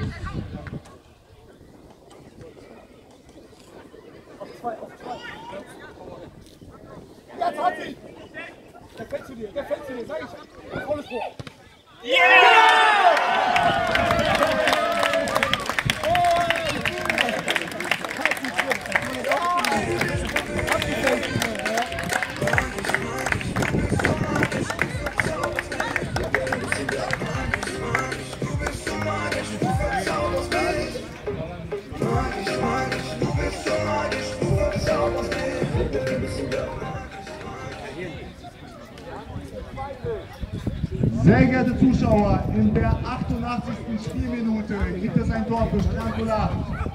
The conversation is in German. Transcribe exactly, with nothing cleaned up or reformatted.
Auf zwei, auf zwei. Jetzt hat sie! Der fällt zu dir, der fällt zu dir, sag ich. Volles Tor. Sehr geehrte Zuschauer, in der achtundachtzigsten Spielminute gibt es ein Tor für Stankola.